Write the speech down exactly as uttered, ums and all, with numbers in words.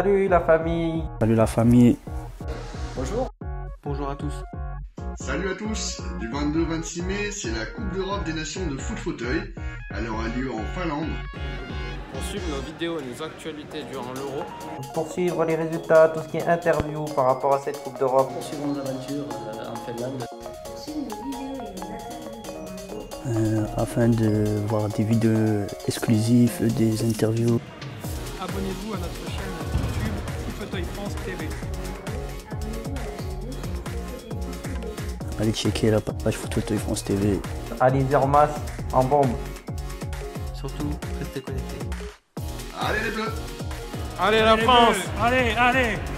Salut la famille. Salut la famille. Bonjour. Bonjour à tous. Salut à tous. Du vingt-deux au vingt-six mai, c'est la Coupe d'Europe des Nations de foot fauteuil. Elle aura lieu en Finlande. Pour suivre nos vidéos et nos actualités durant l'Euro. Pour suivre les résultats, tout ce qui est interview par rapport à cette Coupe d'Europe. Pour suivre nos aventures euh, en Finlande. Euh, afin de voir des vidéos exclusives, des interviews. Abonnez-vous à notre chaîne YouTube Footfauteuil France T V. Allez checker la page Footfauteuil France T V. Ali Zermas en bombe. Surtout, restez connectés. Allez les bleus! Allez la Allez, France! Bleus, allez, allez!